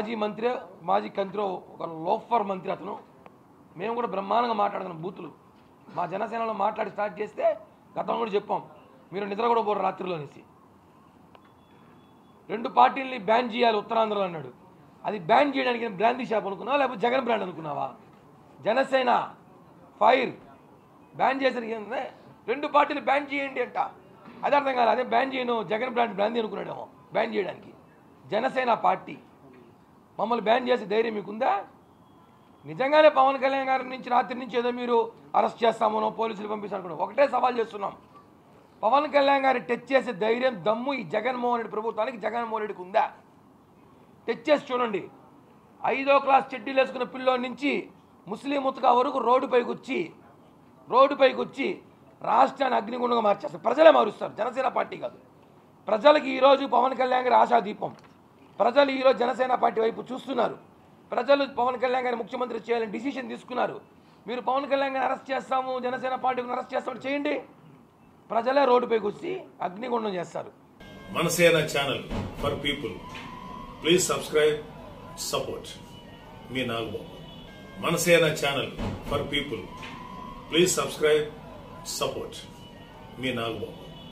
మాజీ కంత్రి ఒక లోఫర్ మంత్రి అతను. మేము కూడా బ్రహ్మాండంగా మాట్లాడుతున్నాం బూతులు. మా జనసేనలో మాట్లాడి స్టార్ట్ చేస్తే గతంలో కూడా చెప్పాం, మీరు నిద్ర కూడా పోరు రాత్రిలో అనేసి. 2 పార్టీలని బ్యాన్ చేయాలి ఉత్తరాంధ్రలో అన్నాడు. అది బ్యాన్ చేయడానికి బ్రాందీ షాప్ అనుకున్నావా లేకపోతే జగన్ బ్రాండ్ అనుకున్నావా? జనసేన ఫైర్ బ్యాన్ చేశారు. 2 పార్టీలు బ్యాన్ చేయండి అంట. అది అర్థం కాదు. అదే బ్యాన్ చేయను, జగన్ బ్రాందీ అనుకున్నాడేమో బ్యాన్ చేయడానికి. జనసేన పార్టీ మమ్మల్ని బ్యాన్ చేసే ధైర్యం మీకుందా? నిజంగానే పవన్ కళ్యాణ్ గారి నుంచి రాత్రి నుంచి ఏదో మీరు అరెస్ట్ చేస్తామనో పోలీసులు పంపిస్తాను. ఒకటే సవాల్ చేస్తున్నాం, పవన్ కళ్యాణ్ గారిని టచ్ చేసే ధైర్యం దమ్ము ఈ జగన్మోహన్ రెడ్డి ప్రభుత్వానికి, జగన్మోహన్ రెడ్డికి ఉందా? టచ్ చేసి చూడండి. 5వ క్లాస్ చెడ్డీలు వేసుకున్న పిల్లోడి నుంచి ముస్లిం ముతక వరకు రోడ్డుపైకి వచ్చి రాష్ట్రాన్ని అగ్నిగుండంగా మార్చేస్తారు. ప్రజలే మారుస్తారు, జనసేన పార్టీ కాదు. ప్రజలకి ఈరోజు పవన్ కళ్యాణ్ గారి ఆశాదీపం. ప్రజలు ఈరోజు జనసేన పార్టీ వైపు చూస్తున్నారు. ప్రజలు పవన్ కళ్యాణ్ గారిని ముఖ్యమంత్రి చేయాలని డిసిషన్ తీసుకున్నారు. మీరు పవన్ కళ్యాణ్ గారిని అరెస్ట్ చేస్తాము, జనసేన పార్టీని అరెస్ట్ చేస్తామని చేయండి. ప్రజలే రోడ్డుపైకి వచ్చి అగ్నిగుండం చేస్తారు. Manasena channel for people, please subscribe, support మీ Nagababu. Manasena channel for people, please subscribe, support మీ నాగబాబు.